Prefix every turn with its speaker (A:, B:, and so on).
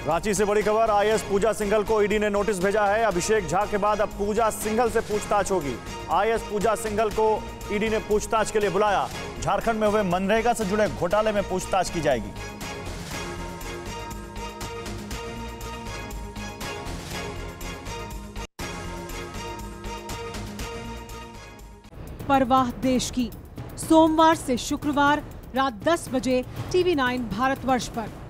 A: रांची से बड़ी खबर, आईएएस पूजा सिंघल को ईडी ने नोटिस भेजा है। अभिषेक झा के बाद अब पूजा सिंघल से पूछताछ होगी। आईएएस पूजा सिंघल को ईडी ने पूछताछ के लिए बुलाया। झारखंड में हुए मनरेगा से जुड़े घोटाले में पूछताछ की जाएगी।
B: परवाह देश की, सोमवार से शुक्रवार रात 10 बजे TV9 भारतवर्ष पर।